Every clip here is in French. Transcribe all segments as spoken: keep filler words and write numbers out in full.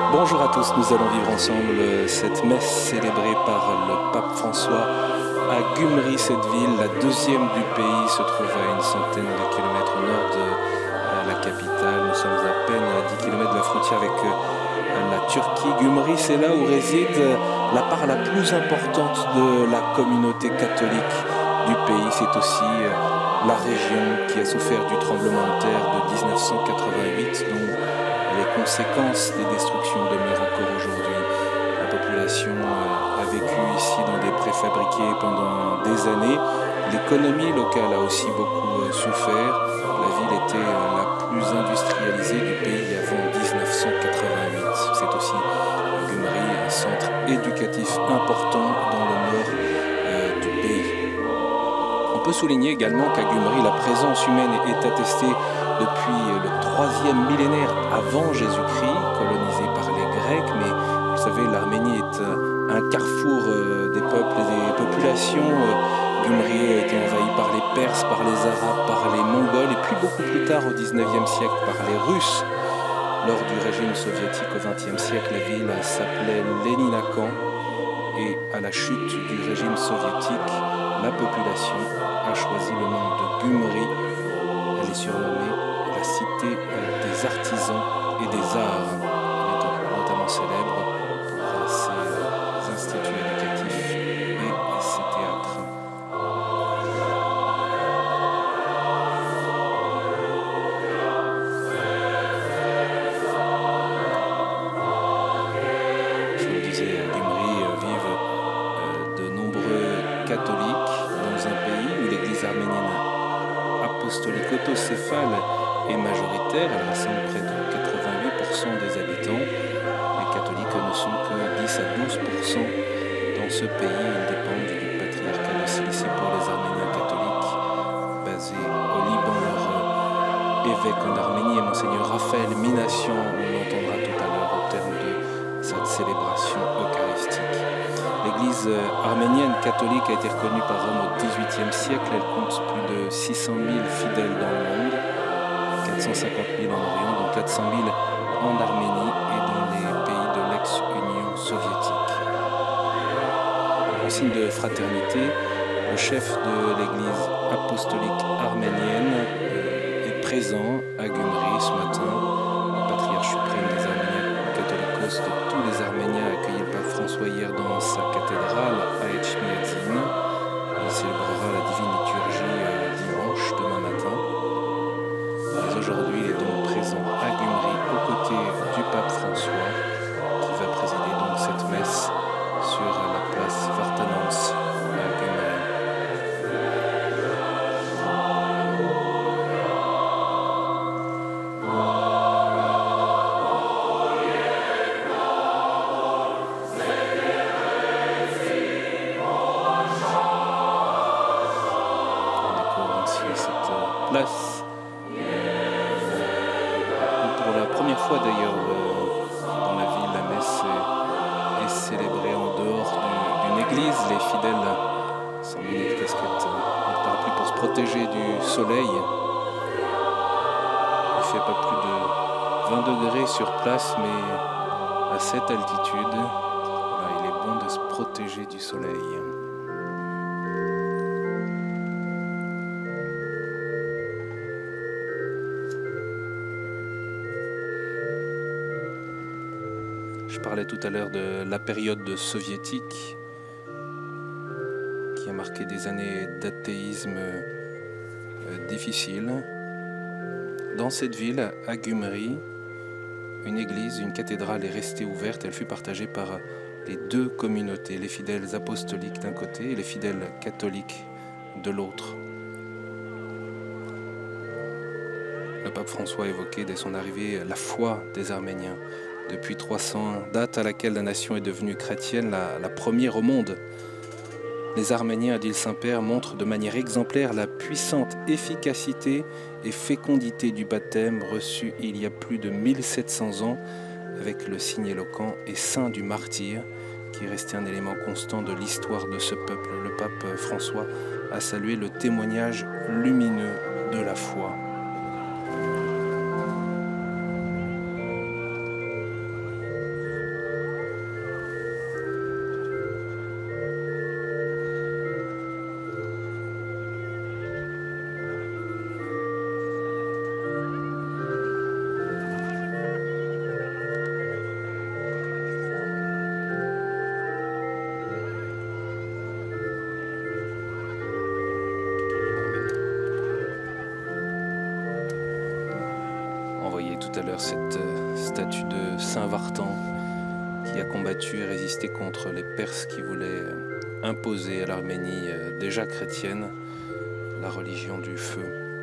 Bonjour à tous, nous allons vivre ensemble cette messe célébrée par le pape François à Gumri. Cette ville, la deuxième du pays, se trouve à une centaine de kilomètres au nord de la capitale. Nous sommes à peine à dix kilomètres de la frontière avec la Turquie. Gumri, c'est là où réside la part la plus importante de la communauté catholique du pays. C'est aussi la région qui a souffert du tremblement de terre de mille neuf cent quatre-vingt-huit, dont les conséquences des destructions demeurent encore aujourd'hui. La population a vécu ici dans des préfabriqués pendant des années. L'économie locale a aussi beaucoup souffert. La ville était la plus industrialisée du pays avant mille neuf cent quatre-vingt-huit. C'est aussi Gumri, un centre éducatif important dans le nord euh, du pays. On peut souligner également qu'à Gumri, la présence humaine est attestée depuis le troisième millénaire avant Jésus-Christ, colonisé par les Grecs, mais vous savez, l'Arménie est un carrefour des peuples et des populations. Gumri a été envahi par les Perses, par les Arabes, par les Mongols, et puis beaucoup plus tard, au dix-neuvième siècle, par les Russes. Lors du régime soviétique au vingtième siècle, la ville s'appelait Léninakan, et à la chute du régime soviétique, la population a choisi le nom de Gumri. Elle est surnommée la cité des artisans et des arts. Elle est notamment célèbre pour ses instituts éducatifs et ses théâtres. Je vous le disais, à Gumri vivent de nombreux catholiques dans un pays où l'église arménienne apostolique autocéphale est majoritaire. Elle rassemble près de quatre-vingt-huit pour cent des habitants. Les catholiques ne sont que dix à douze pour cent dans ce pays. Ils dépendent du patriarcat de Cilicie pour les Arméniens catholiques, basé au Liban. Leur évêque en Arménie est Monseigneur Raphaël Minassian. On l'entendra tout à l'heure au terme de cette célébration eucharistique. L'église arménienne catholique a été reconnue par Rome au dix-huitième siècle. Elle compte plus de six cent mille fidèles dans le monde, quatre cent cinquante mille en Orient, dont quatre cent mille en Arménie et dans les pays de l'ex-Union soviétique. En signe de fraternité, le chef de l'église apostolique arménienne est présent à Gumri ce matin. Le patriarche suprême des Arméniens catholicos de tous les Arméniens a accueilli le pape François hier dans sa cathédrale à Etchmiadzin. Il célébrera la divine liturgie dimanche, demain matin. Mais aujourd'hui, il est donc présent à Gumri aux côtés du pape François, qui va présider donc cette messe sur la place Vartanants à Gumri. Place. Pour la première fois d'ailleurs dans la ville, la messe est, est célébrée en dehors du, d'une église. Les fidèles sont munis de casquettes et de parapluies pour se protéger du soleil. Il fait pas plus de vingt degrés sur place, mais à cette altitude, là, il est bon de se protéger du soleil. Je parlais tout à l'heure de la période soviétique qui a marqué des années d'athéisme difficiles. Dans cette ville, à Gumri, une église, une cathédrale est restée ouverte. Elle fut partagée par les deux communautés, les fidèles apostoliques d'un côté et les fidèles catholiques de l'autre. Le pape François a évoqué dès son arrivée la foi des Arméniens. Depuis trois cents, date à laquelle la nation est devenue chrétienne, la, la première au monde. Les Arméniens, a dit le Saint-Père, montrent de manière exemplaire la puissante efficacité et fécondité du baptême reçu il y a plus de mille sept cents ans avec le signe éloquent et saint du martyr qui est resté un élément constant de l'histoire de ce peuple. Le pape François a salué le témoignage lumineux de la foi. tout à l'heure cette euh, statue de Saint Vartan qui a combattu et résisté contre les Perses qui voulaient euh, imposer à l'Arménie euh, déjà chrétienne la religion du feu.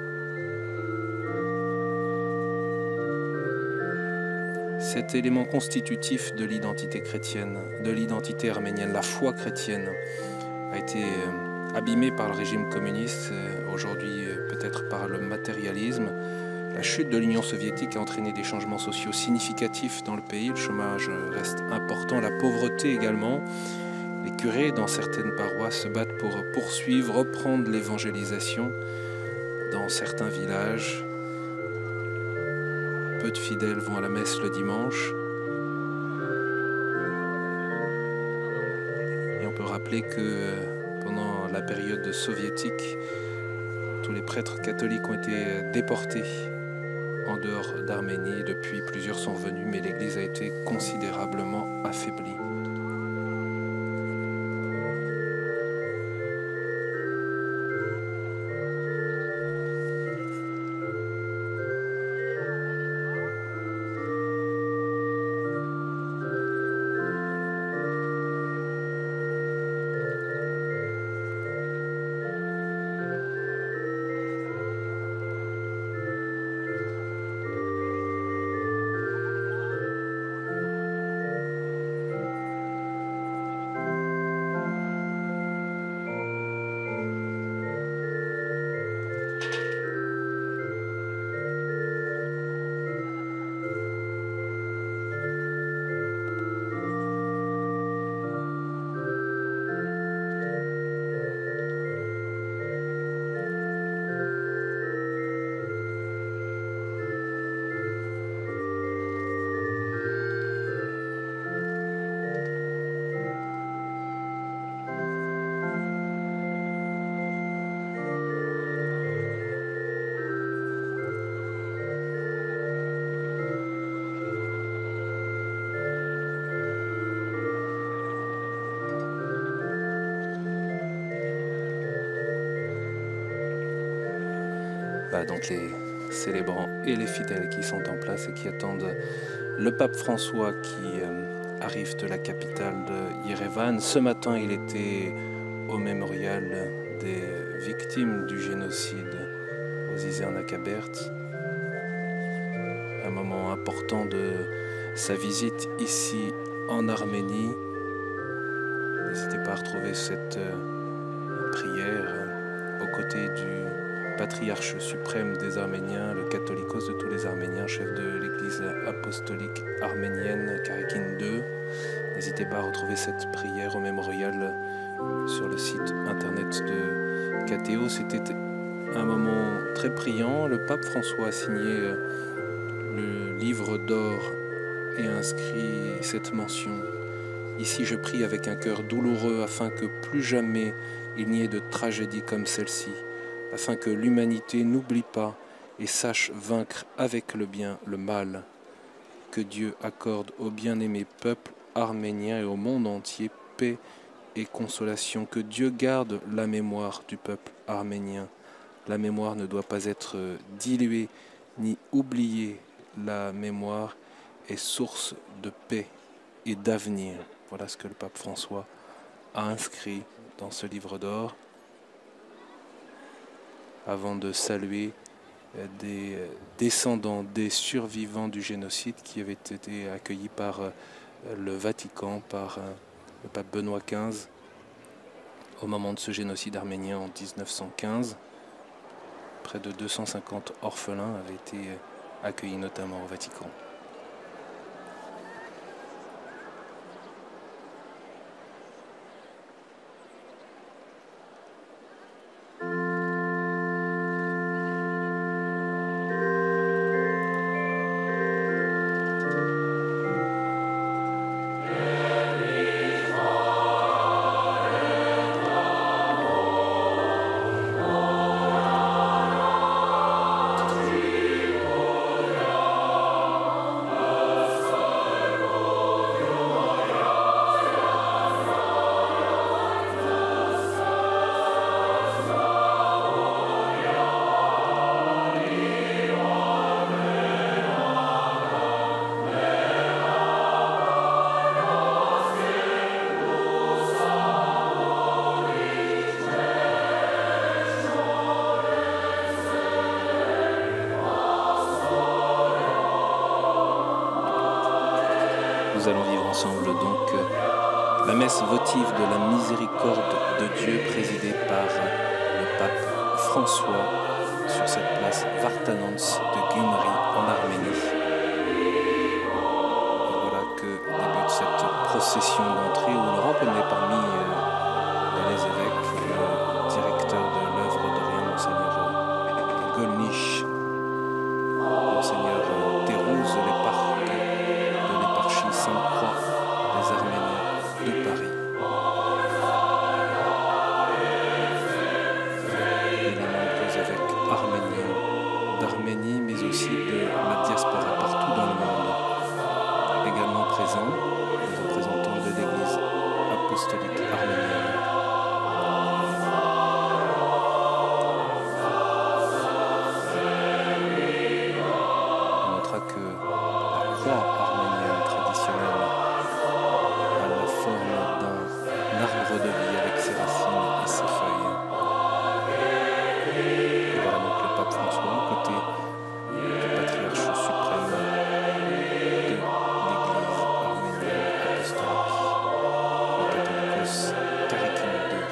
Cet élément constitutif de l'identité chrétienne, de l'identité arménienne, la foi chrétienne, a été euh, abîmé par le régime communiste, euh, aujourd'hui euh, peut-être par le matérialisme. La chute de l'Union soviétique a entraîné des changements sociaux significatifs dans le pays. Le chômage reste important, la pauvreté également. Les curés dans certaines paroisses se battent pour poursuivre, reprendre l'évangélisation dans certains villages. Peu de fidèles vont à la messe le dimanche. Et on peut rappeler que pendant la période soviétique, tous les prêtres catholiques ont été déportés en dehors d'Arménie. Depuis, plusieurs sont venus, mais l'Église a été considérablement affaiblie. Donc les célébrants et les fidèles qui sont en place et qui attendent le pape François qui euh, arrive de la capitale de Yerevan. Ce matin, il était au mémorial des victimes du génocide aux Izernakabert. Un moment important de sa visite ici en Arménie. N'hésitez pas à retrouver cette euh, prière euh, aux côtés du patriarche suprême des Arméniens, le catholicos de tous les Arméniens, chef de l'église apostolique arménienne, Karakin deux. N'hésitez pas à retrouver cette prière au mémorial sur le site internet de K T O. C'était un moment très priant. Le pape François a signé le livre d'or et inscrit cette mention. Ici, je prie avec un cœur douloureux afin que plus jamais il n'y ait de tragédie comme celle-ci, afin que l'humanité n'oublie pas et sache vaincre avec le bien le mal. Que Dieu accorde au bien-aimé peuple arménien et au monde entier paix et consolation. Que Dieu garde la mémoire du peuple arménien. La mémoire ne doit pas être diluée ni oubliée. La mémoire est source de paix et d'avenir. Voilà ce que le pape François a inscrit dans ce livre d'or, avant de saluer des descendants des survivants du génocide qui avaient été accueillis par le Vatican, par le pape Benoît quinze au moment de ce génocide arménien en mille neuf cent quinze. Près de deux cent cinquante orphelins avaient été accueillis notamment au Vatican. nous allons vivre ensemble donc la messe votive de la miséricorde de Dieu présidée par le pape François sur cette place Vartanants de Gyumri en Arménie. Et voilà que débute cette procession d'entrée où le remplement parmi euh, les évêques, le directeur de l'œuvre d'Orient, Monseigneur Golnisch, Monseigneur Dérouse, les parcs de l'éparchie Sainte-Croix des Arméniens de Paris. Et les nombreux évêques arméniens d'Arménie, mais aussi de la diaspora partout dans le monde. Également présents, les représentants de l'Église apostolique arménienne. On notera que la croix arménienne traditionnelle a la forme d'un arbre de vie avec ses racines et ses feuilles. Et voilà donc le pape François, à côté du patriarche suprême de l'Église arménienne apostolique, le Catholicos Karikin deux.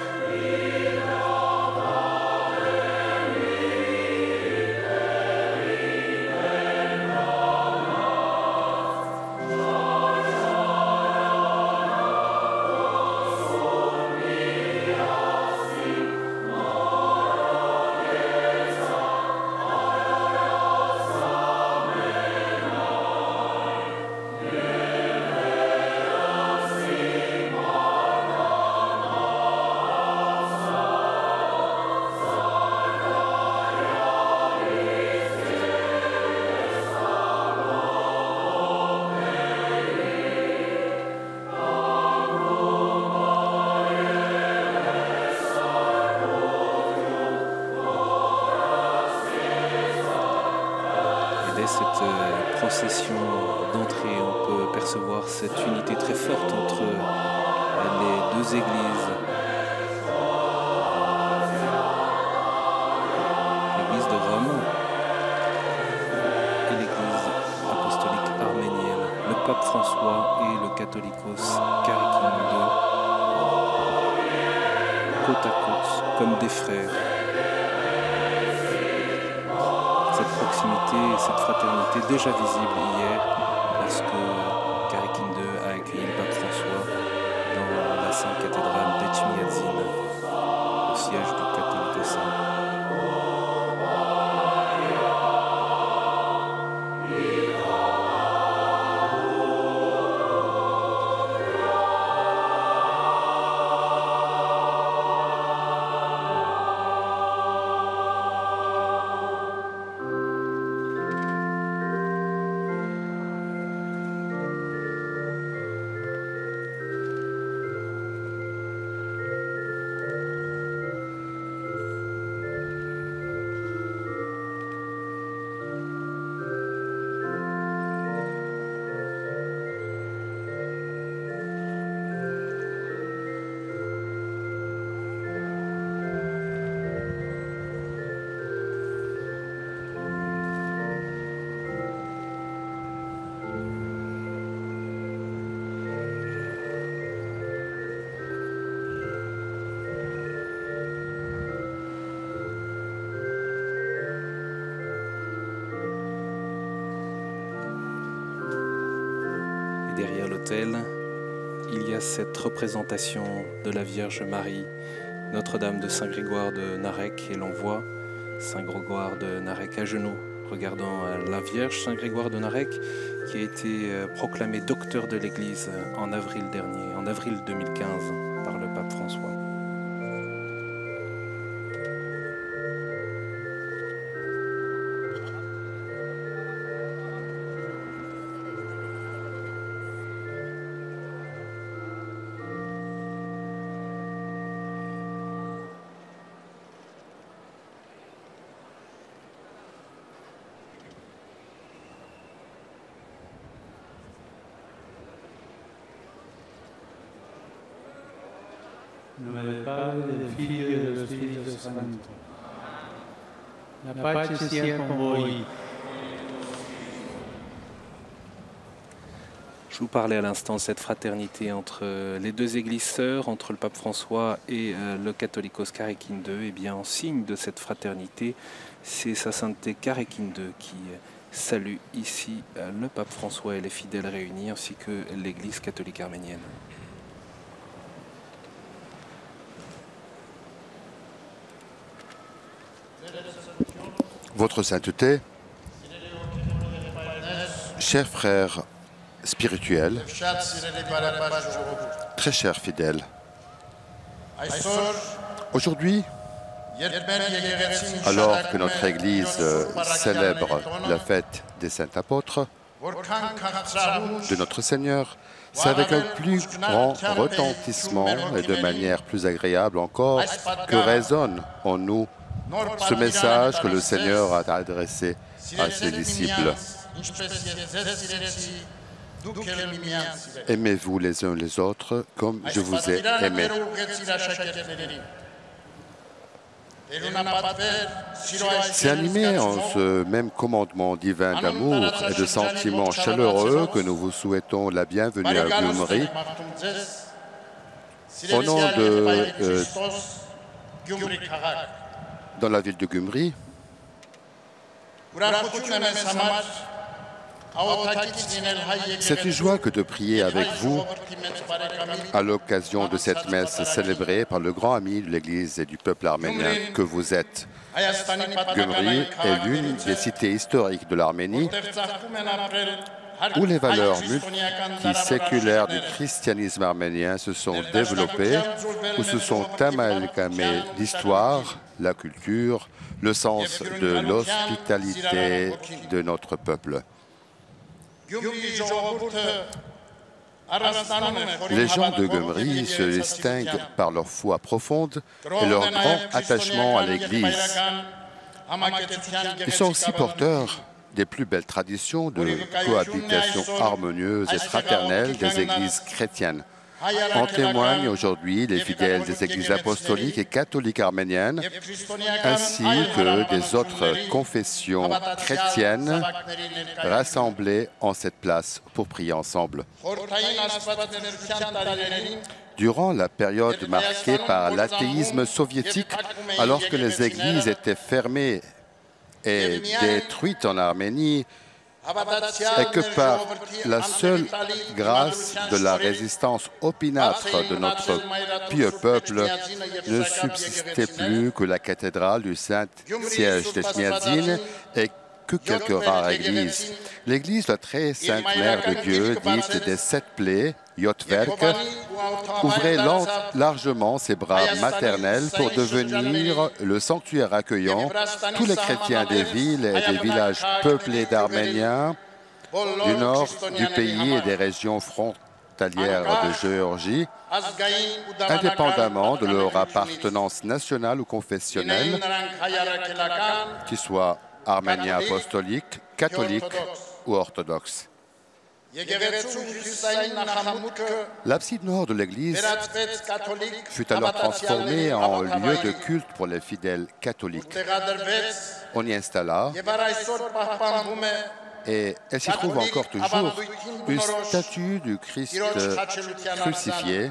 Cette procession d'entrée, on peut percevoir cette unité très forte entre les deux églises. L'église de Rome et l'église apostolique arménienne, le pape François et le Catholicos Karikin deux, côte à côte, comme des frères. Cette proximité et cette fraternité déjà visible hier lorsque Karikin deux a accueilli le pape François dans la Sainte cathédrale d'Etchmiadzin, au siège du Catholicos. Derrière l'autel, il y a cette représentation de la Vierge Marie, Notre-Dame de Saint-Grégoire de Narek, et l'on voit Saint-Grégoire de Narek à genoux, regardant la Vierge. Saint-Grégoire de Narek qui a été proclamé docteur de l'Église en avril dernier, en avril deux mille quinze, par le pape François. nome del Padre, del Figlio e dello Spirito Santo. La pace sia con voi. Je vous parlais à l'instant de cette fraternité entre les deux églises sœurs, entre le pape François et le Catholicos Caréquine deux. Et bien, en signe de cette fraternité, c'est sa sainteté Caréquine deux qui salue ici le pape François et les fidèles réunis, ainsi que l'église catholique arménienne. Votre sainteté, chers frères spirituels, très chers fidèles, aujourd'hui, alors que notre Église célèbre la fête des saints apôtres de notre Seigneur, c'est avec un plus grand retentissement et de manière plus agréable encore que résonne en nous ce message que le Seigneur a adressé à ses disciples. Aimez-vous les uns les autres comme je vous ai aimé. C'est animé en ce même commandement divin d'amour et de sentiments chaleureux que nous vous souhaitons la bienvenue à Gyumri. Au nom de... Euh, dans la ville de Gyumri, c'est une joie que de prier avec vous à l'occasion de cette messe célébrée par le grand ami de l'Église et du peuple arménien que vous êtes. Gyumri est l'une des cités historiques de l'Arménie où les valeurs multiséculaires du christianisme arménien se sont développées, où se sont amalgamées l'histoire, la culture, le sens de l'hospitalité de notre peuple. Les gens de Gyumri se distinguent par leur foi profonde et leur grand attachement à l'Église. Ils sont aussi porteurs des plus belles traditions de cohabitation harmonieuse et fraternelle des églises chrétiennes. En témoignent aujourd'hui les fidèles des églises apostoliques et catholiques arméniennes, ainsi que des autres confessions chrétiennes rassemblées en cette place pour prier ensemble. Durant la période marquée par l'athéisme soviétique, alors que les églises étaient fermées et détruite en Arménie, et que par la seule grâce de la résistance opiniâtre de notre pieux peuple, ne subsistait plus que la cathédrale du Saint-Siège de Smiadzine et que quelques rares églises. L'église, la très sainte Mère de Dieu, dite des sept plaies, Yotverk, ouvrait largement ses bras maternels pour devenir le sanctuaire accueillant tous les chrétiens des villes et des villages peuplés d'Arméniens du nord du pays et des régions frontalières de Géorgie, indépendamment de leur appartenance nationale ou confessionnelle, qu'ils soient arméniens apostoliques, catholiques ou orthodoxes. L'abside nord de l'église fut alors transformée en lieu de culte pour les fidèles catholiques. On y installa, et elle s'y trouve encore toujours, une statue du Christ crucifié,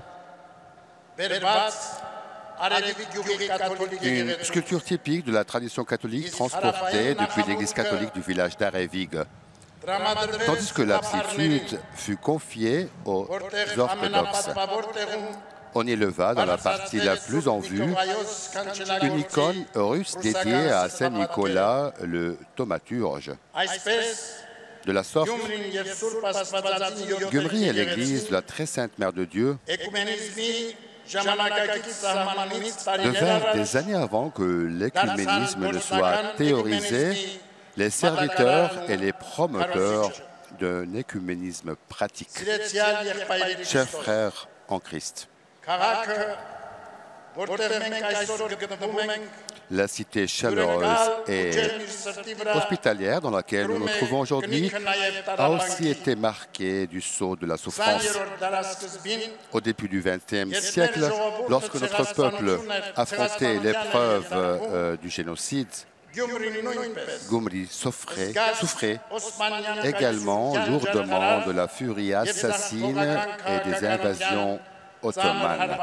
une sculpture typique de la tradition catholique transportée depuis l'église catholique du village d'Arevig. Tandis que l'abside fut confiée aux orthodoxes. On y leva, dans la partie la plus en vue, une icône russe dédiée à Saint Nicolas le thaumaturge. De la sorte, Gyumri est l'église de la très sainte Mère de Dieu, devinrent des années avant que l'écuménisme ne soit théorisé, les serviteurs et les promoteurs d'un écuménisme pratique. Chers frères en Christ, la cité chaleureuse et hospitalière dans laquelle nous nous trouvons aujourd'hui a aussi été marquée du sceau de la souffrance. Au début du vingtième siècle, lorsque notre peuple affrontait l'épreuve euh, du génocide, Gümri souffrait, souffrait également lourdement de la furie assassine et des invasions ottomanes.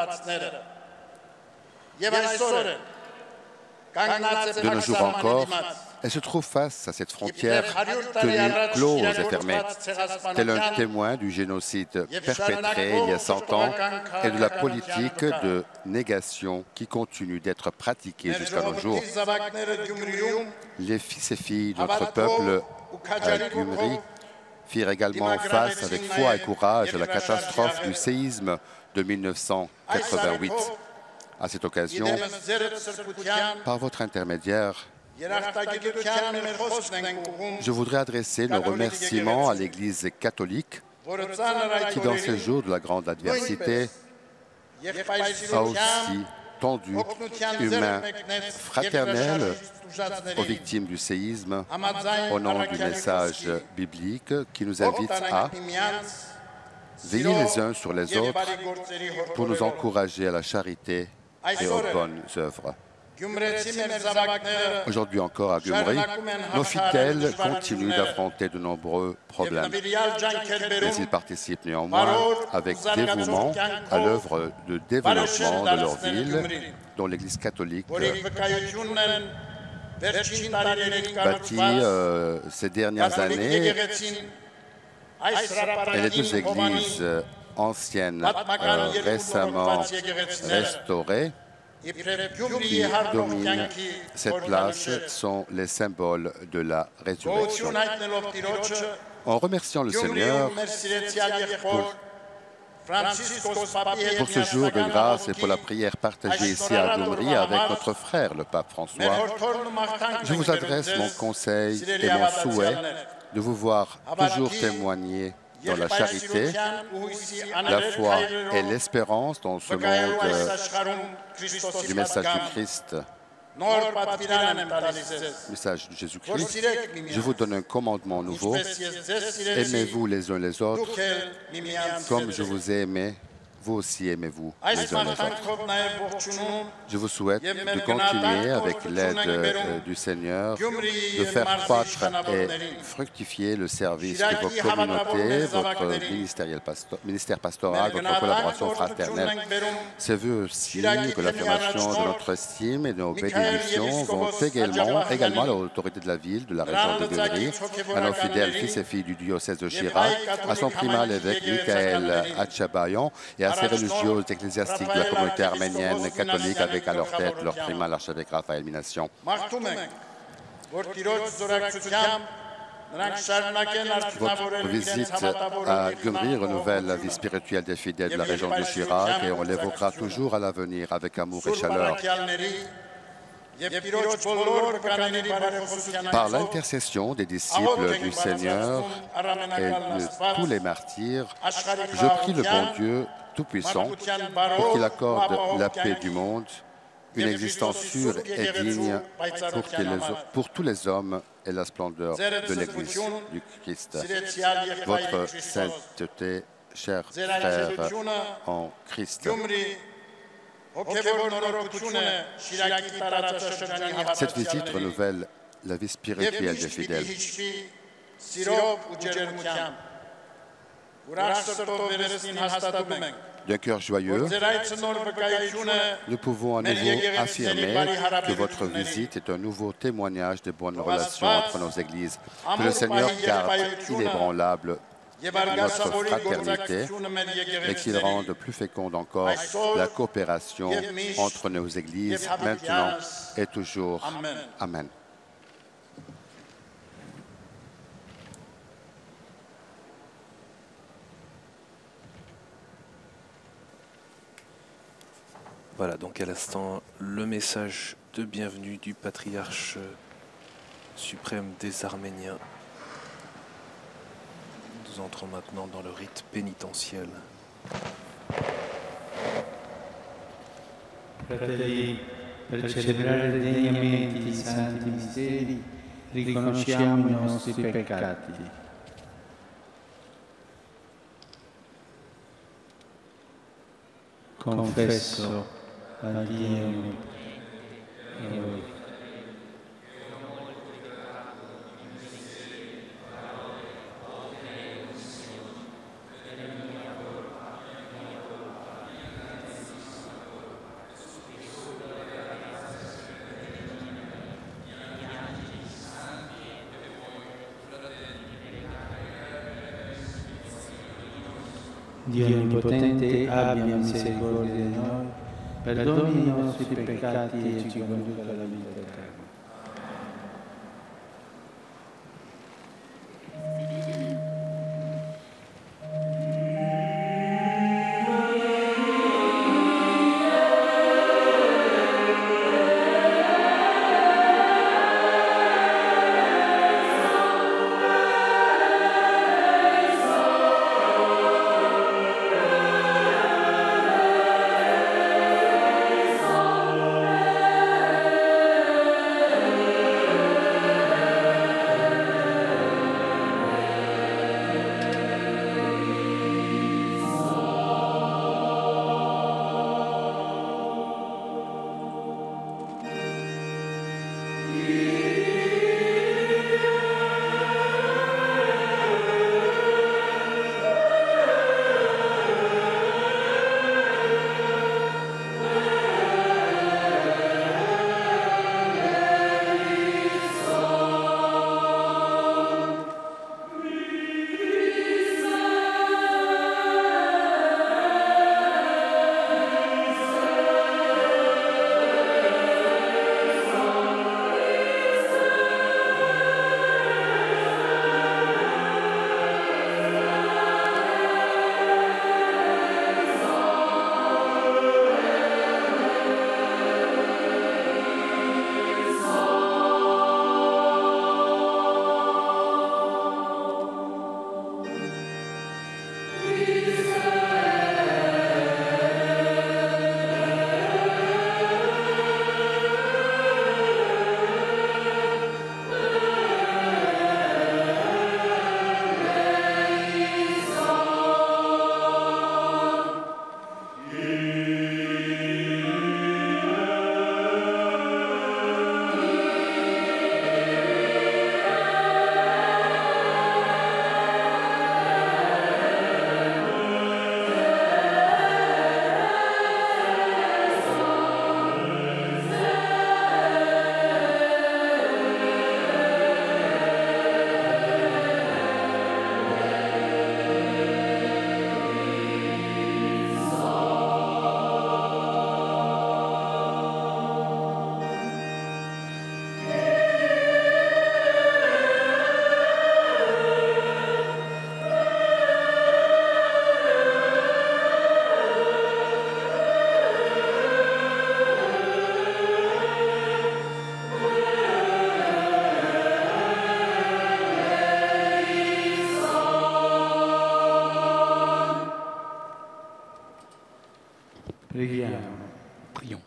De nos jours encore, elle se trouve face à cette frontière tenue close et fermée, tel un témoin du génocide perpétré il y a cent ans et de la politique de négation qui continue d'être pratiquée jusqu'à nos jours. Les fils et filles de notre peuple à Gümri firent également face avec foi et courage à la catastrophe du séisme de mille neuf cent quatre-vingt-huit. À cette occasion, par votre intermédiaire, je voudrais adresser nos remerciements à l'Église catholique qui, dans ces jours de la grande adversité, a aussi tendu une main fraternelle aux victimes du séisme au nom du message biblique qui nous invite à veiller les uns sur les autres pour nous encourager à la charité et aux bonnes œuvres. Aujourd'hui encore à Gümri, nos fidèles continuent d'affronter de nombreux problèmes. Mais ils participent néanmoins avec dévouement à l'œuvre de développement de leur ville, dont l'Église catholique bâtit euh, ces dernières années. Et les deux églises anciennes euh, récemment restaurées qui dominent cette place sont les symboles de la résurrection. En remerciant le Seigneur pour, pour ce jour de grâce et pour la prière partagée ici à Gümri avec notre frère, le pape François, je vous adresse mon conseil et mon souhait de vous voir toujours témoigner dans la charité, la foi et l'espérance dans ce monde euh, du message du Christ, message de Jésus-Christ. Je vous donne un commandement nouveau. Aimez-vous les uns les autres comme je vous ai aimé. Vous aussi aimez-vous les uns les autres. Je vous souhaite de continuer avec l'aide euh, du Seigneur, de faire croître et fructifier le service de vos communautés, votre ministériel pasto ministère pastoral, votre collaboration fraternelle. C'est vœux aussi que l'affirmation de notre estime et de nos bénédictions vont également, également à l'autorité de la ville, de la région de Gümri, à nos fidèles fils et filles du diocèse de Chirac, à son primat l'évêque Michael Hatchabayan et à ces religieuses ecclésiastiques de la communauté arménienne catholique avec à leur tête leur primat l'archevêque Raphaël Minassian. Votre visite à Gümri renouvelle la vie spirituelle des fidèles de la région de Chirac et on l'évoquera toujours à l'avenir avec amour et chaleur. Par l'intercession des disciples du Seigneur et de tous les martyrs, je prie le bon Dieu Tout-Puissant pour qu'il accorde la paix du monde, une existence sûre et digne pour, les, pour tous les hommes et la splendeur de l'Église du Christ. Votre sainteté, chers frères en Christ. Cette visite renouvelle la vie spirituelle des fidèles. D'un cœur joyeux, nous pouvons à nouveau affirmer que votre visite est un nouveau témoignage de bonnes relations entre nos églises, que le Seigneur garde inébranlable notre fraternité et qu'il rende plus féconde encore la coopération entre nos églises maintenant et toujours. Amen. Voilà, donc à l'instant, le message de bienvenue du patriarche suprême des Arméniens. Nous entrons maintenant dans le rite pénitentiel. Fratelli, per celebrare degnamente i santi misteri, riconosciamo i nostri peccati. Confesso a Dio e voi Dio Onnipotente abbia misericordia di noi, perdoni i nostri peccati e ci conduca alla vita eterna. Preghiamo. Prions.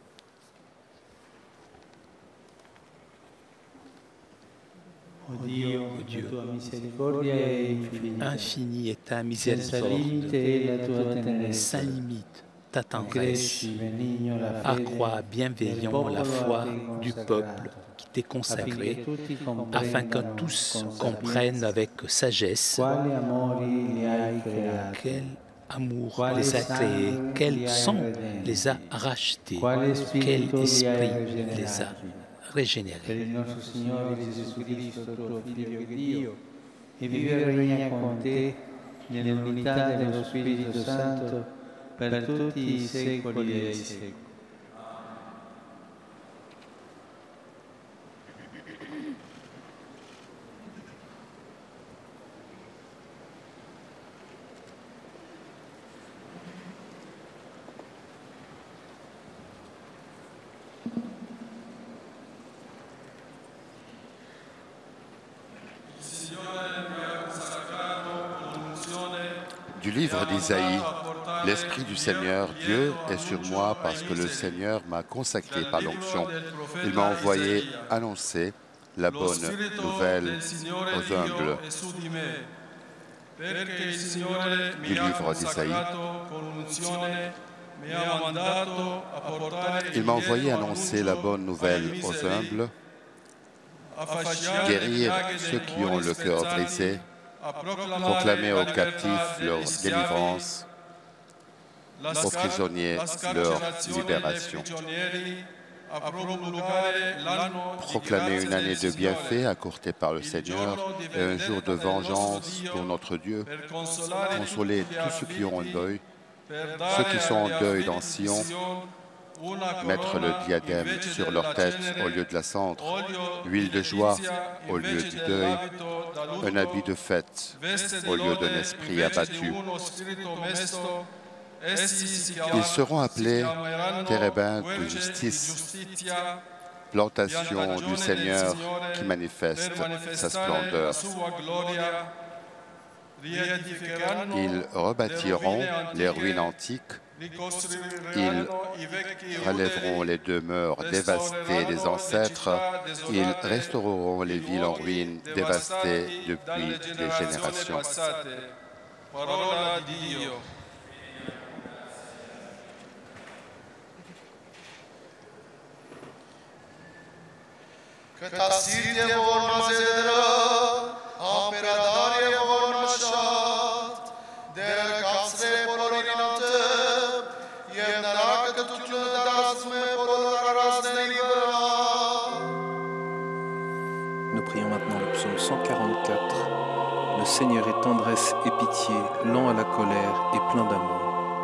O Dio, O Dio, la tua misericordia è infinita. Infini est ta Senza miséricorde, limite la tua tenerezza. sans limite ta tendresse. Cresci, benigno, la fede Accroît bienveillant la foi du peuple qui t'est consacré, afin que tous comprennent avec sagesse quali amori li hai creati, quel amour les a créés, quel sang les a rachetés, quel esprit les a per régénérés. il nostro Signore Gesù Cristo, tuo Figlio che Dio, e vive e regna con te nell'unità dello Spirito Santo per tutti i secoli dei secoli. Du livre d'Isaïe, l'Esprit du Seigneur, Dieu, est sur moi parce que le Seigneur m'a consacré par l'onction. Il m'a envoyé annoncer la bonne nouvelle aux humbles. Du livre d'Isaïe, il m'a envoyé annoncer la bonne nouvelle aux humbles, guérir ceux qui ont le cœur brisé, proclamer aux captifs leur délivrance, aux prisonniers leur libération. proclamer une année de bienfaits accordée par le Seigneur et un jour de vengeance pour notre Dieu, consoler tous ceux qui ont un deuil, ceux qui sont en deuil dans Sion, mettre le diadème sur leur tête au lieu de la cendre, l'huile de joie au lieu du deuil, un habit de fête au lieu d'un esprit abattu. Ils seront appelés térébins de justice, plantation du Seigneur qui manifeste sa splendeur. Ils rebâtiront les ruines antiques, ils relèveront les demeures dévastées des ancêtres, ils restaureront les villes en ruines dévastées depuis des générations. Nous prions maintenant le psaume cent quarante-quatre. Le Seigneur est tendresse et pitié, lent à la colère et plein d'amour.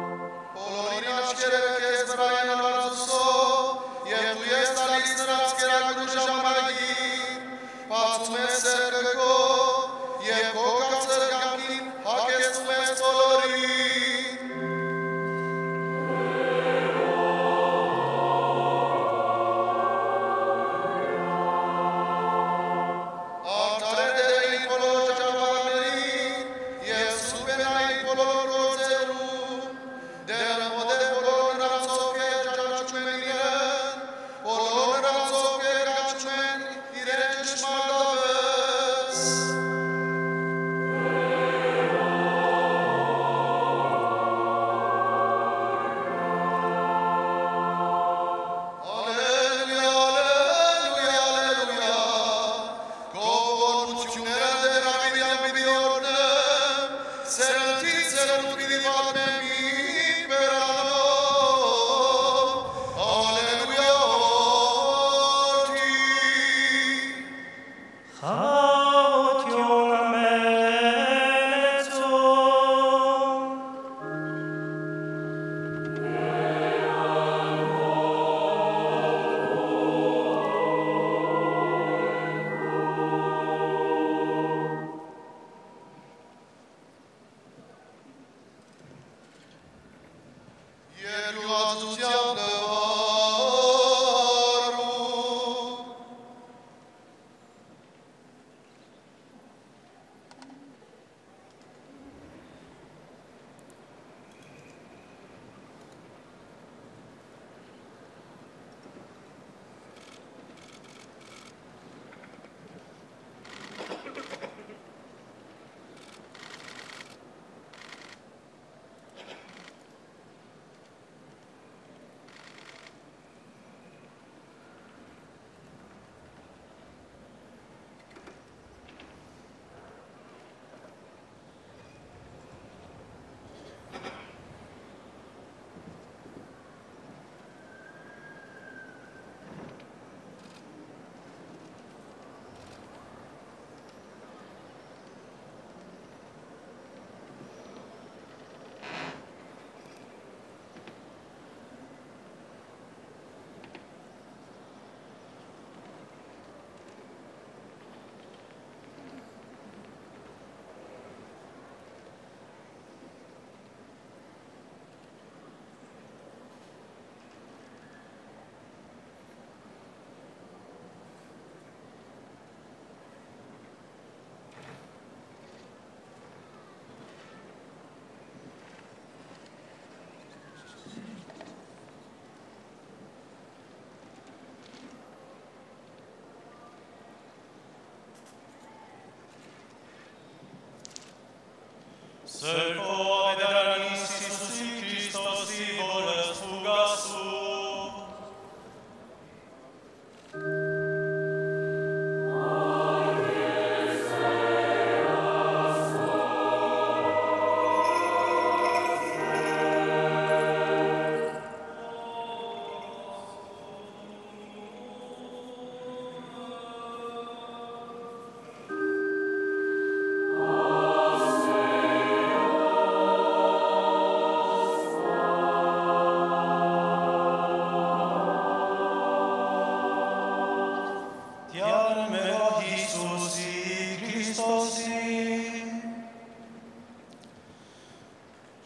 Sefo vederanis Iisus Christos i voles fugasu.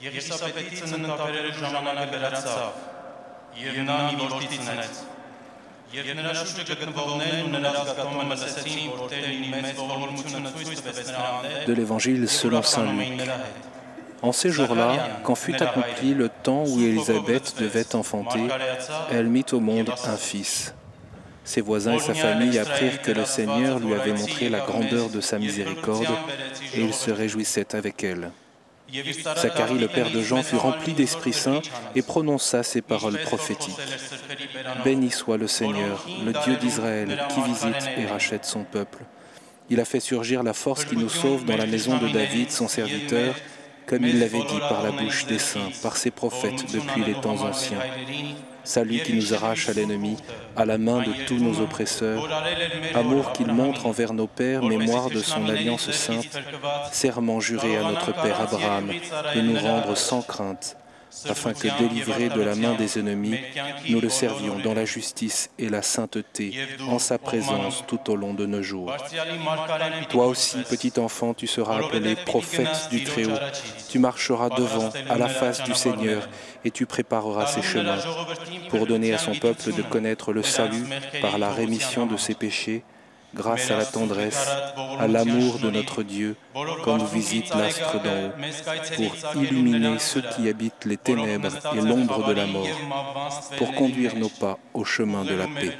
Եղիսապետիցն ընկապերելու ժամանակ վերացավ, և նա մի որդի ծնեց։ Եվ նրա շուրջը գտնվողներն ու նրա զգացումը լսեցին, որ Տերն իր մեծ ողորմությունը ցույց տվեց նրա հանդեպ, De l'Évangile selon Saint Luc. En ces jours-là, quand fut accompli le temps où Élisabeth devait enfanter, elle mit au monde un fils. Ses voisins et sa famille apprirent que le Seigneur lui avait montré la grandeur de sa miséricorde et ils se réjouissaient avec elle. Zacharie, le père de Jean, fut rempli d'Esprit Saint et prononça ces paroles prophétiques. Béni soit le Seigneur, le Dieu d'Israël, qui visite et rachète son peuple. Il a fait surgir la force qui nous sauve dans la maison de David, son serviteur, comme il l'avait dit par la bouche des saints, par ses prophètes depuis les temps anciens. Salut qui nous arrache à l'ennemi, à la main de tous nos oppresseurs, amour qu'il montre envers nos pères, mémoire de son alliance sainte, serment juré à notre père Abraham de nous rendre sans crainte, afin que, délivrés de la main des ennemis, nous le servions dans la justice et la sainteté, en sa présence tout au long de nos jours. Toi aussi, petit enfant, tu seras appelé prophète du Très-Haut. Tu marcheras devant, à la face du Seigneur, et tu prépareras ses chemins, pour donner à son peuple de connaître le salut par la rémission de ses péchés, grâce à la tendresse, à l'amour de notre Dieu, quand nous visite l'astre d'en haut, pour illuminer ceux qui habitent les ténèbres et l'ombre de la mort, pour conduire nos pas au chemin de la paix.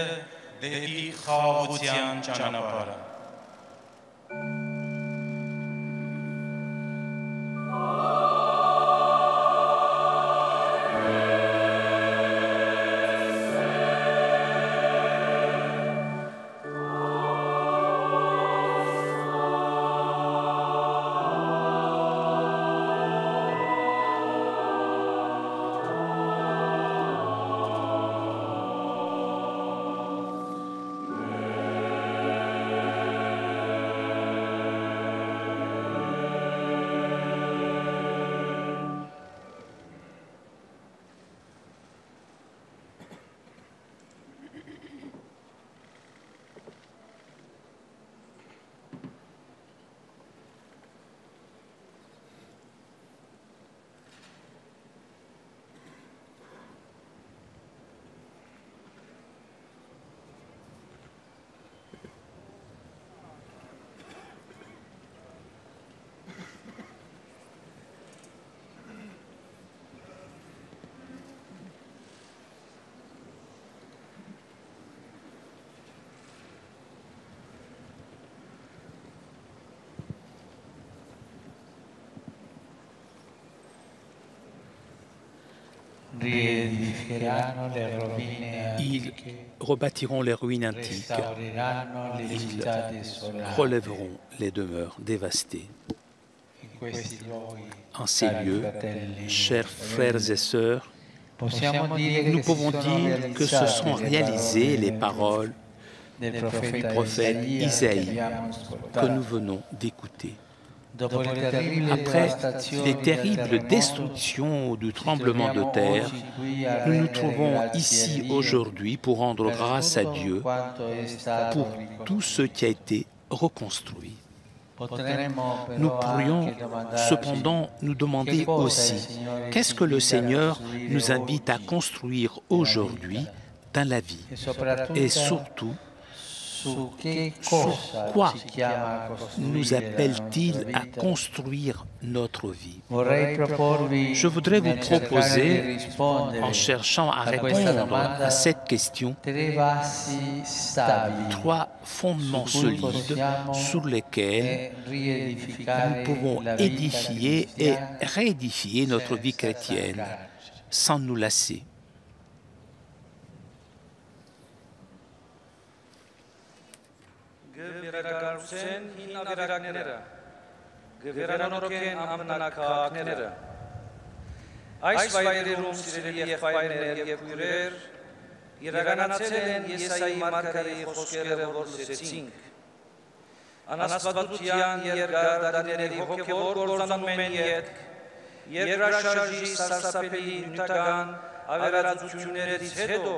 Ils rebâtiront les ruines antiques, ils relèveront les demeures dévastées. En ces lieux, chers frères et sœurs, nous pouvons dire que se sont réalisées les paroles du prophète Isaïe que nous venons d'écouter. Après les terribles destructions du tremblement de terre, nous nous trouvons ici aujourd'hui pour rendre grâce à Dieu pour tout ce qui a été reconstruit. Nous pourrions cependant nous demander aussi, qu'est-ce que le Seigneur nous invite à construire aujourd'hui dans la vie? Et surtout, sur quoi nous appelle-t-il à construire notre vie? Je voudrais vous proposer, en cherchant à répondre à cette question, trois fondements solides sur lesquels nous pouvons édifier et réédifier notre vie chrétienne sans nous lasser. Գվերակարուսեն հիմնավերակները, գվերանորոքեն ամպնակակները, այս վայրերում սիրելի եղբայրներ և քույրեր, իրականացել են Եսայի մարգարեի խոսքերը, որ լսեցինք, անաստվածության երկարդարների հոգևոր գործանում են ետք, երկրաշարժի սարսափելի նյութական ավերածություններից հետո,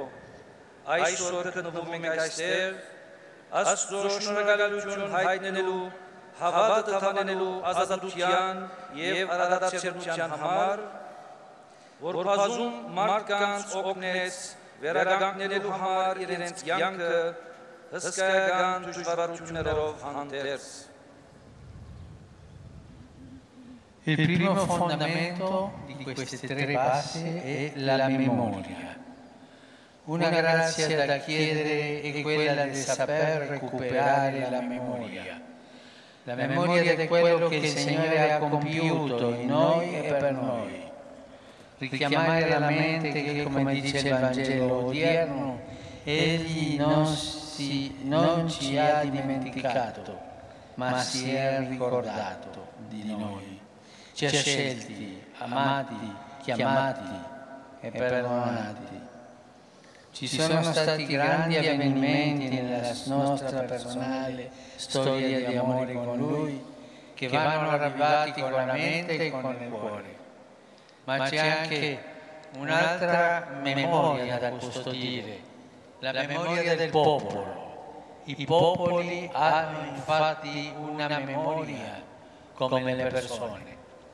այսօր գտնվում ենք այստեղ, Աստծո շնորհակալություն հայտնելու հավատը թավանելու ազատության եւ արարածության համար, որ բազում մարդկանց օգնեց վերականգնելու համար իրենց կյանքը հսկայական դժվարություններով հանդերձ։ Il primo fondamento di queste tre basi è la memoria. Una grazia da chiedere è quella di saper recuperare la memoria. La memoria di quello che il Signore ha compiuto in noi e per noi. Richiamare alla mente che, come dice il Vangelo odierno, Egli non, si, non ci ha dimenticato, ma si è ricordato di noi. Ci ha scelti, amati, chiamati e perdonati. Ci sono stati grandi avvenimenti nella nostra personale storia di amore con Lui che vanno arrivati con la mente e con il cuore. Ma c'è anche un'altra memoria da custodire, la memoria del popolo. I popoli hanno infatti una memoria come le persone.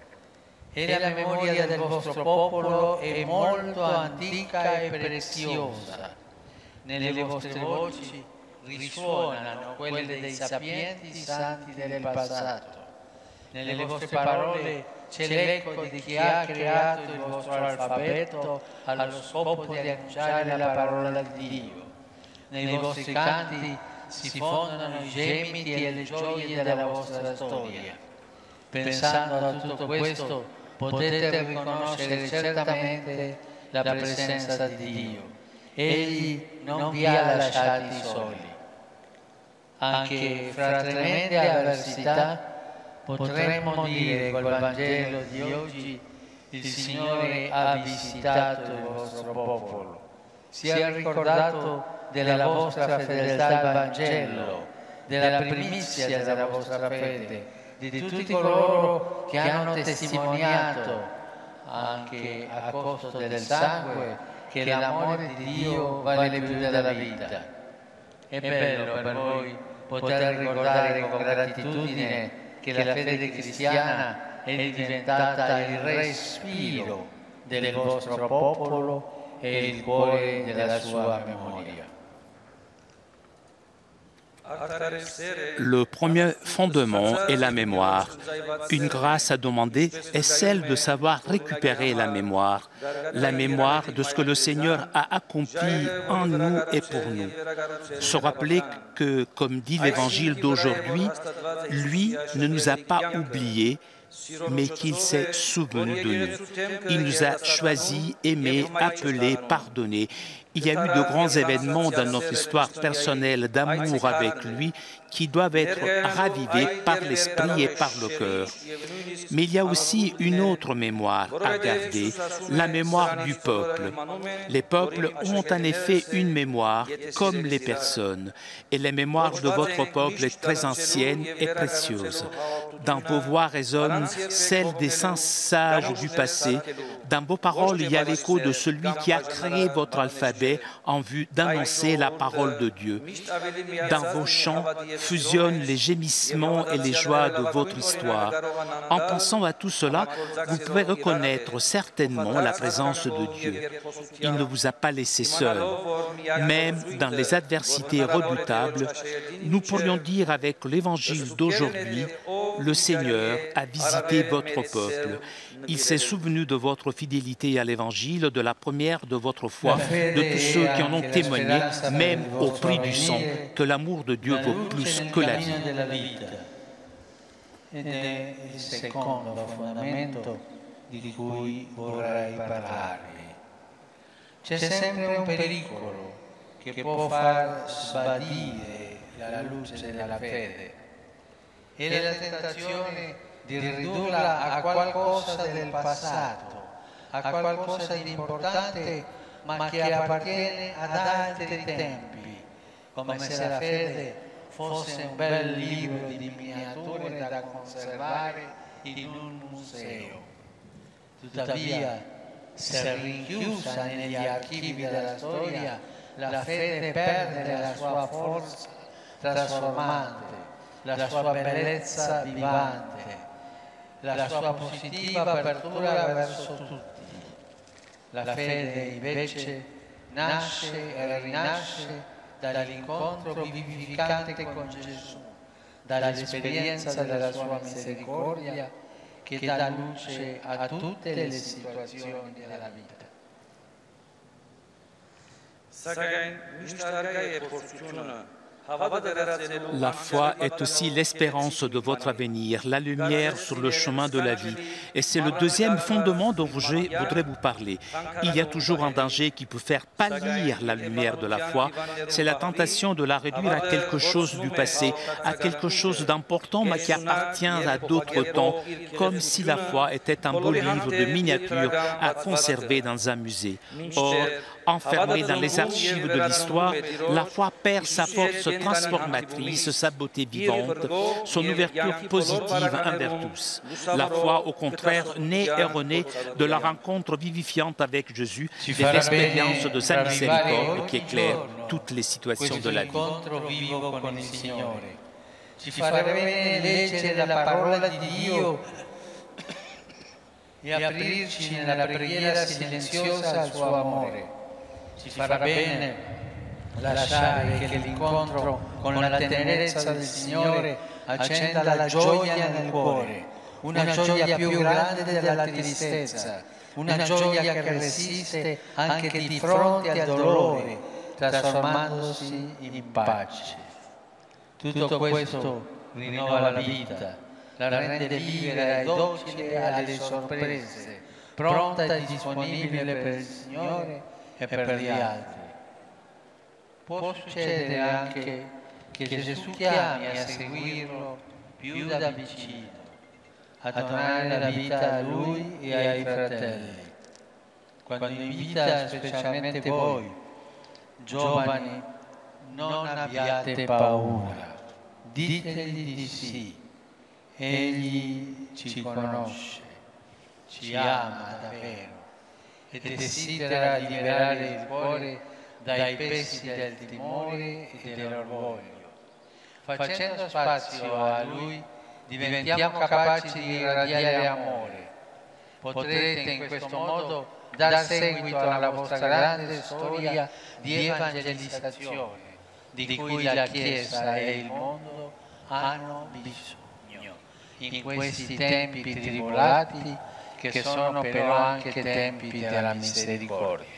E la memoria del vostro popolo è molto antica e preziosa. Nelle vostre voci risuonano quelle dei sapienti santi del passato. Nelle vostre parole c'è l'eco di chi ha creato il vostro alfabeto allo scopo di annunciare la parola di Dio. Nei vostri canti si fondono i gemiti e le gioie della vostra storia. Pensando a tutto questo, potete riconoscere certamente la presenza di Dio. Egli non vi ha lasciati soli. Anche fra tremende avversità potremmo dire col Vangelo di oggi: il Signore ha visitato il vostro popolo. Si è ricordato della vostra fedeltà al Vangelo, della primizia della vostra fede, di tutti coloro che hanno testimoniato, anche a costo del sangue, che l'amore di Dio vale più della vita. È bello per voi poter ricordare con gratitudine che la fede cristiana è diventata il respiro del vostro popolo e il cuore della sua memoria. Le premier fondement est la mémoire. Une grâce à demander est celle de savoir récupérer la mémoire, la mémoire de ce que le Seigneur a accompli en nous et pour nous. Se rappeler que, comme dit l'Évangile d'aujourd'hui, lui ne nous a pas oubliés, mais qu'il s'est souvenu de nous. Il nous a choisis, aimés, appelés, pardonnés. Il y a eu de grands événements dans notre histoire personnelle d'amour avec lui qui doivent être ravivés par l'esprit et par le cœur. Mais il y a aussi une autre mémoire à garder, la mémoire du peuple. Les peuples ont en effet une mémoire comme les personnes, et la mémoire de votre peuple est très ancienne et précieuse. Dans vos voix résonne celle des saints sages du passé. Dans vos paroles, il y a l'écho de celui qui a créé votre alphabet en vue d'annoncer la parole de Dieu. Dans vos chants fusionnent les gémissements et les joies de votre histoire. En pensant à tout cela, vous pouvez reconnaître certainement la présence de Dieu. Il ne vous a pas laissé seul. Même dans les adversités redoutables, nous pourrions dire avec l'évangile d'aujourd'hui, le Seigneur a visité votre peuple. Il s'est souvenu de votre fidélité à l'évangile, de la première de votre foi, de tous ceux qui en ont témoigné, même au prix du sang, que l'amour de Dieu vaut plus que la vie. Ed è il secondo fondamento di cui vorrei parlarvi. C'è sempre un pericolo che può far sbadire la luce della fede. È la tentazione di ridurla a qualcosa del passato, a qualcosa di importante ma che appartiene ad altri tempi, come se la fede fosse un bel libro di miniature da conservare in un museo. Tuttavia, se rinchiusa negli archivi della storia, la fede perde la sua forza trasformante la sua bellezza vivante, la sua positiva apertura verso tutti. La fede invece nasce e rinasce dall'incontro vivificante con Gesù, dall'esperienza della sua misericordia che dà luce a tutte le situazioni della vita. La foi est aussi l'espérance de votre avenir, la lumière sur le chemin de la vie. Et c'est le deuxième fondement dont je voudrais vous parler. Il y a toujours un danger qui peut faire pâlir la lumière de la foi. C'est la tentation de la réduire à quelque chose du passé, à quelque chose d'important mais qui appartient à d'autres temps, comme si la foi était un beau livre de miniatures à conserver dans un musée. Or, enfermée dans les archives de l'histoire, la foi perd sa force transformatrice, sa beauté vivante, son ouverture positive envers tous. La foi, au contraire, naît et renaît de la rencontre vivifiante avec Jésus, de l'expérience de sa miséricorde qui éclaire toutes les situations de la vie. Ci farà bene leggere la parola di Dio e aprirci nella preghiera silenziosa al suo amore. Ci farà bene lasciare che l'incontro con la tenerezza del Signore accenda la gioia nel cuore, una gioia più grande della tristezza, una gioia che resiste anche di fronte al dolore, trasformandosi in pace. Tutto questo rinnova la vita, la rende libera e docile alle sorprese, pronta e disponibile per il Signore e per gli altri. Può succedere anche che Gesù chiami a seguirlo più da vicino, a donare la vita a Lui e ai fratelli. Quando invita specialmente voi, giovani, non abbiate paura, ditegli di sì. Egli ci conosce, ci ama davvero e desidera liberare il cuore dai pesi del timore e dell'orgoglio. Facendo spazio a Lui diventiamo capaci di irradiare amore. Potrete in questo modo dar seguito alla vostra grande storia di evangelizzazione, di cui la Chiesa e il mondo hanno bisogno in questi tempi tribolati che sono però anche tempi della misericordia.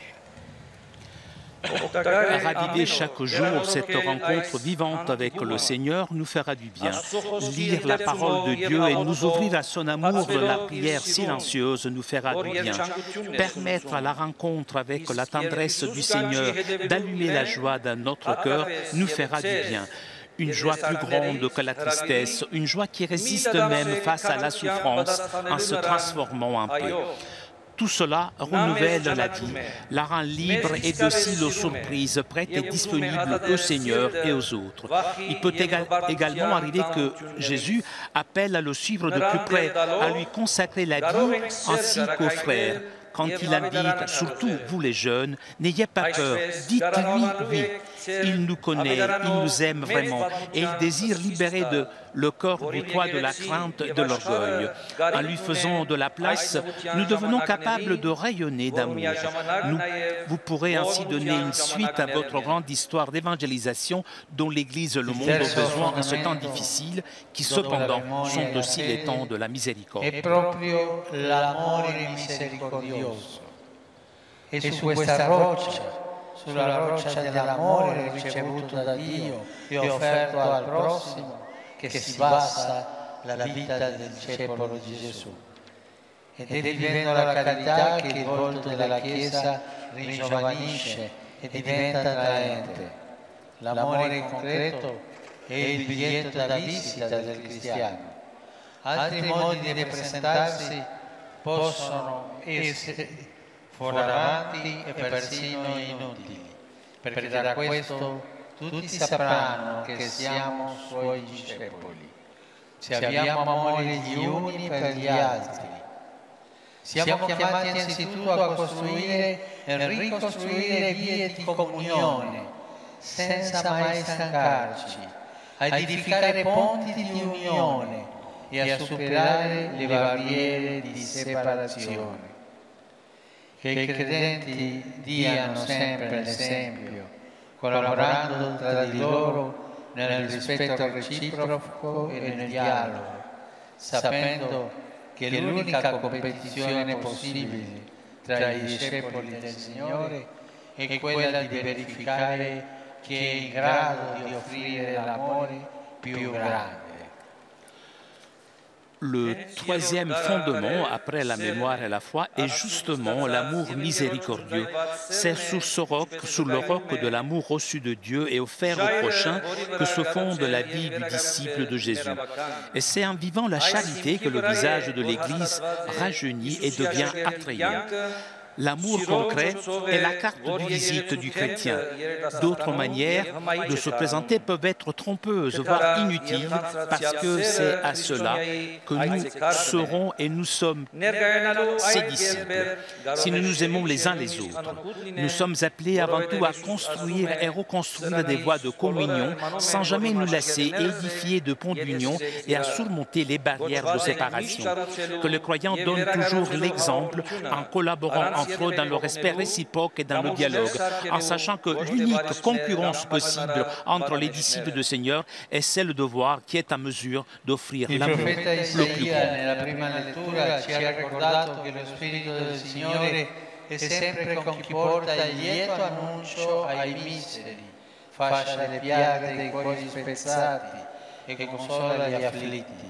Raviver chaque jour cette rencontre vivante avec le Seigneur nous fera du bien. Lire la parole de Dieu et nous ouvrir à son amour de la prière silencieuse nous fera du bien. Permettre à la rencontre avec la tendresse du Seigneur d'allumer la joie dans notre cœur nous fera du bien. Une joie plus grande que la tristesse, une joie qui résiste même face à la souffrance en se transformant en paix. Tout cela renouvelle la vie, la rend libre et docile aux surprises, prête et disponible au Seigneur et aux autres. Il peut éga- également arriver que Jésus appelle à le suivre de plus près, à lui consacrer la vie ainsi qu'aux frères. Quand il invite, surtout vous les jeunes, n'ayez pas peur, dites-lui oui. Il nous connaît, il nous aime vraiment et il désire libérer de, le corps du poids de la crainte et de l'orgueil. En lui faisant de la place, nous devenons capables de rayonner d'amour. Nous, vous pourrez ainsi donner une suite à votre grande histoire d'évangélisation dont l'Église et le monde ont besoin en ce temps difficile, qui cependant sont aussi les temps de la miséricorde. È proprio l'amore misericordioso. E su questa roccia, sulla roccia dell'amore ricevuto da Dio e offerto al prossimo, che si basa la vita del discepolo di Gesù. Ed è vivendo la carità che il volto della Chiesa ringiovanisce e diventa attraente. L'amore concreto è il biglietto da visita del cristiano. Altri modi di presentarsi possono essere fuorvianti e persino inutili, perché da questo tutti sapranno che siamo suoi discepoli. Se abbiamo amore gli uni per gli altri. Siamo chiamati anzitutto a costruire e ricostruire vie di comunione, senza mai stancarci, a edificare ponti di unione e a superare le barriere di separazione. Che i credenti diano sempre l'esempio, collaborando tra di loro nel rispetto reciproco e nel dialogo, sapendo che l'unica competizione possibile tra i discepoli del Signore è quella di verificare chi è in grado di offrire l'amore più grande. Le troisième fondement, après la mémoire et la foi, est justement l'amour miséricordieux. C'est sur ce roc, sur le roc de l'amour reçu de Dieu et offert au prochain, que se fonde la vie du disciple de Jésus. Et c'est en vivant la charité que le visage de l'Église rajeunit et devient attrayant. L'amour concret est la carte de visite du chrétien. D'autres manières de se présenter peuvent être trompeuses, voire inutiles, parce que c'est à cela que nous serons et nous sommes ses disciples. Si nous nous aimons les uns les autres, nous sommes appelés avant tout à construire et reconstruire des voies de communion sans jamais nous lasser et édifier de ponts d'union et à surmonter les barrières de séparation. Que le croyant donne toujours l'exemple en collaborant entre eux dans le respect réciproque et dans le dialogue, en sachant que l'unique concurrence possible entre les disciples du Seigneur est celle de voir qui est en mesure d'offrir l'amour le plus grand. Nella prima lettura ci ha ricordato che lo Spirito del Signore è sempre con chi porta il lieto annuncio ai miseri, fascia le piaghe dei cuori spezzati e consola gli afflitti.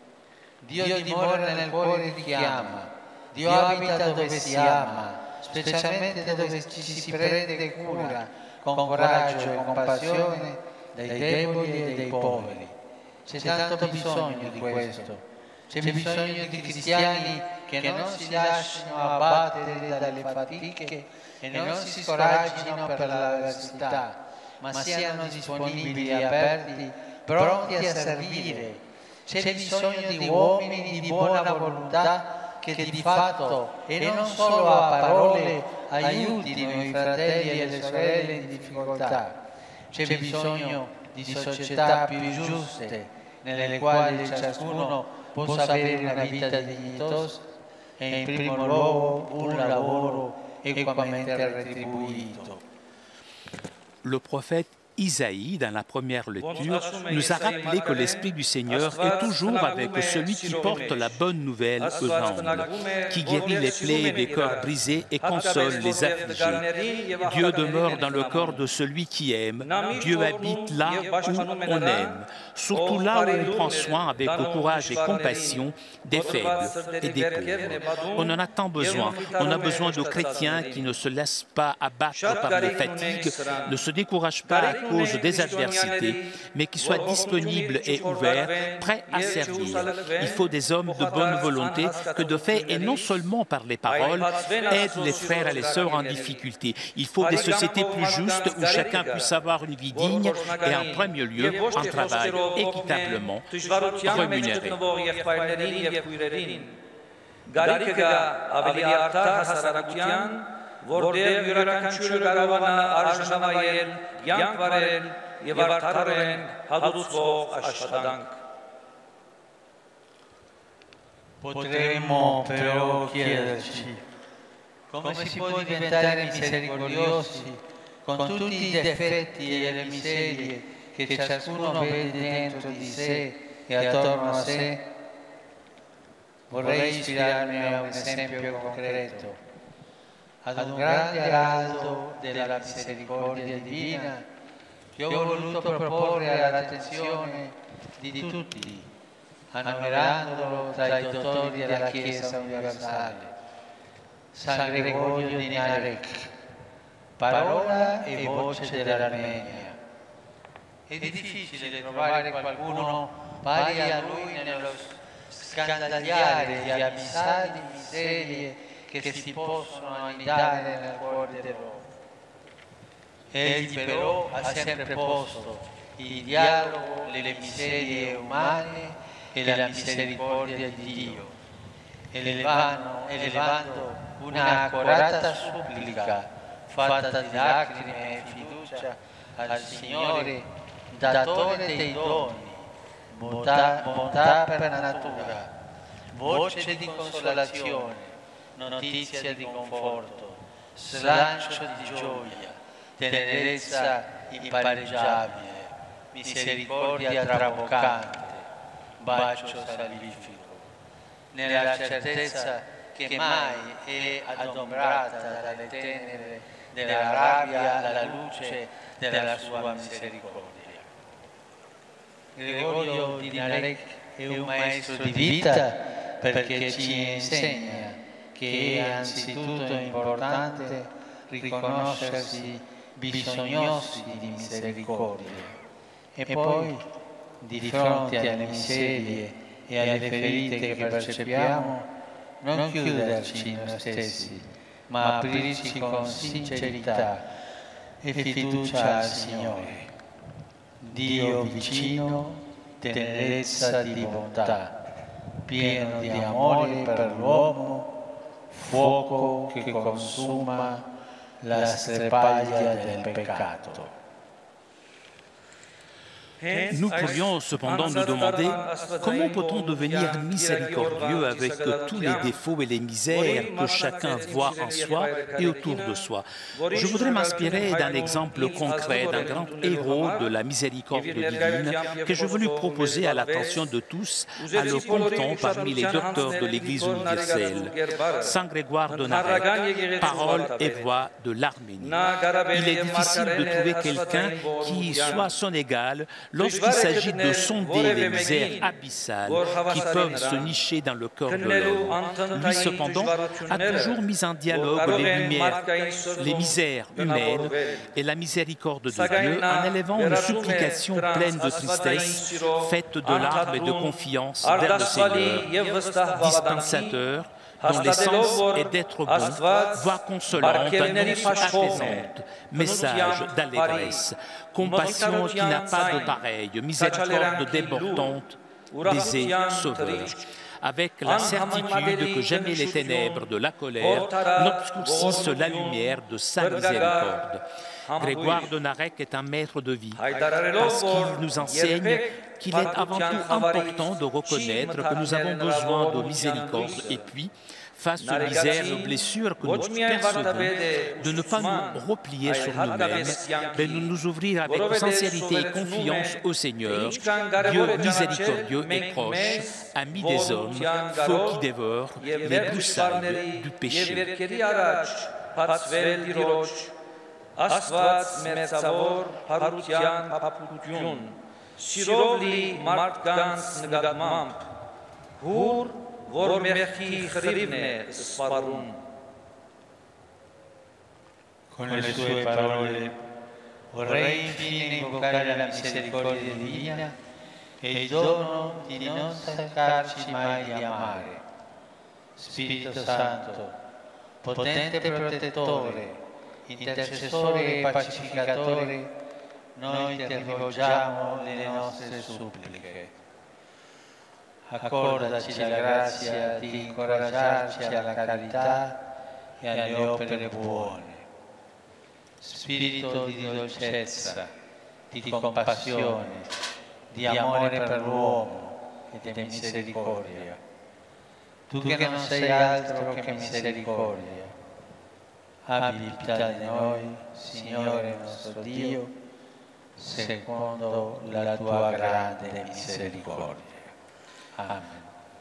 Dio dimora nel cuore di chi ama. Dio abita dove si ama, specialmente dove ci si prende cura, con coraggio e compassione, dei deboli e dei poveri. C'è tanto bisogno di questo. C'è bisogno di cristiani che non si lasciano abbattere dalle fatiche e non si scoraggino per l'avversità, ma siano disponibili e aperti, pronti a servire. C'è bisogno di uomini di buona volontà che di fatto e non solo a parole aiutino i fratelli e le sorelle in difficoltà. C'è bisogno di società più giuste, nelle quali ciascuno possa avere una vita dignitosa e in primo luogo un lavoro equamente retribuito. Le prophète Isaïe, dans la première lecture, nous a rappelé que l'Esprit du Seigneur est toujours avec celui qui porte la bonne nouvelle aux humbles, qui guérit les plaies des cœurs brisés et console les affligés. Dieu demeure dans le corps de celui qui aime. Dieu habite là où on aime, surtout là où on prend soin avec courage et compassion des faibles et des pauvres. On en a tant besoin. On a besoin de chrétiens qui ne se laissent pas abattre par les fatigues, ne se découragent pas à cause des adversités, mais qui soient disponibles et ouverts, prêts à servir. Il faut des hommes de bonne volonté que de fait, et non seulement par les paroles, aident les frères et les sœurs en difficulté. Il faut des sociétés plus justes où chacun puisse avoir une vie digne et en premier lieu un travail équitablement rémunéré. Որտեղ յուրաքանչյուրը կարողանա արժանավայել, կյանք վարել եւ արդարորեն հատուցվող աշխատանք։ Potremmo però chiederci come si può diventare misericordiosi con tutti i difetti e le miserie che ciascuno vede dentro di sé e attorno a sé. Vorrei ispirarmi a un esempio concreto. Ad un grande araldo della misericordia divina che ho voluto proporre all'attenzione di tutti, annoverandolo tra i dottori della Chiesa universale, San Gregorio di Narek, parola e voce dell'Armenia. È difficile trovare qualcuno pari a lui nello scandagliare di abissali miserie che si possono annidare nel cuore dell'uomo. Egli però ha sempre posto il dialogo, le miserie umane e la misericordia di Dio, elevando, elevando una accurata supplica fatta di lacrime e fiducia al Signore datore dei doni, bontà, bontà per natura, voce di consolazione, notizia di conforto, slancio di gioia, tenerezza impareggiabile, misericordia traboccante, bacio salvifico. Nella certezza che mai è adombrata dalle tenebre della rabbia la luce della sua misericordia. Gregorio di Narek è un maestro di vita perché ci insegna che è anzitutto importante riconoscersi bisognosi di misericordia e poi, di fronte alle miserie e alle ferite che percepiamo, non chiuderci in noi stessi, ma aprirci con sincerità e fiducia al Signore. Dio vicino, tenerezza di bontà, pieno di amore per l'uomo, fuoco che consuma la sterpaglia del peccato. Nous pourrions cependant nous demander comment peut-on devenir miséricordieux avec tous les défauts et les misères que chacun voit en soi et autour de soi. Je voudrais m'inspirer d'un exemple concret d'un grand héros de la miséricorde divine que je veux lui proposer à l'attention de tous en le comptant parmi les docteurs de l'Église universelle. Saint Grégoire de Narek, parole et voix de l'Arménie. Il est difficile de trouver quelqu'un qui soit son égal lorsqu'il s'agit de sonder les misères abyssales qui peuvent se nicher dans le cœur de l'homme. Lui, cependant, a toujours mis en dialogue les lumières, les misères humaines et la miséricorde de Dieu en élevant une supplication pleine de tristesse, faite de larmes et de confiance vers le Seigneur, dispensateur, dont l'essence est d'être bon, voix consolante, annonce apaisante, message d'allégresse, compassion qui n'a pas de pareille, miséricorde débordante, baiser sauveur. Avec la certitude que jamais les ténèbres de la colère n'obscurcissent la lumière de sa miséricorde. Grégoire de Narek est un maître de vie, parce qu'il nous enseigne qu'il est avant tout important de reconnaître que nous avons besoin de miséricorde et puis, face aux misères et aux blessures que nous percevons, de ne pas nous replier sur nous-mêmes, mais de nous ouvrir avec sincérité et confiance au Seigneur, Dieu miséricordieux et proche, ami des hommes, feu qui dévore les broussailles du péché. Աստված մեծավոր հարության հապուկություն, սիրով լի մարդկանց նկատմամբ, հուր, որ մեղքի խրիվն է սպառում. Con le sue parole vorrei infine invocare la misericordia divina e il dono di non stancarci mai di amare. Spirito Santo, potente protettore, intercessore e pacificatore, noi ti rivolgiamo le nostre suppliche. Accordaci la grazia di incoraggiarci alla carità e alle opere buone. Spirito di dolcezza, di compassione, di amore per l'uomo e di misericordia. Tu che non sei altro che misericordia, abbi pietà di noi, Signore nostro Dio, secondo la tua grande misericordia. Amen.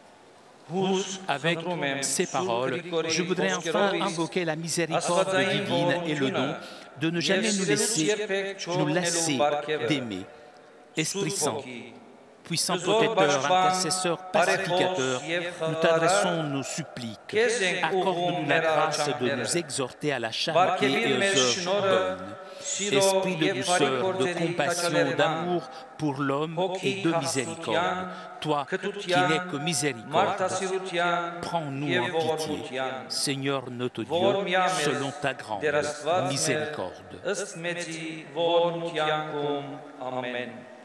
Avec ces paroles, je voudrais enfin invoquer la miséricorde divine et le don de ne jamais nous laisser nous lasser d'aimer. Esprit Saint, puissant protecteur, intercesseur, pacificateur, nous t'adressons nos suppliques. Accorde-nous la grâce de nous exhorter à la charité et aux œuvres bonnes. Esprit de douceur, de compassion, d'amour pour l'homme et de miséricorde. Toi qui n'es que miséricorde, prends-nous en pitié, Seigneur notre Dieu, selon ta grande miséricorde. Amen.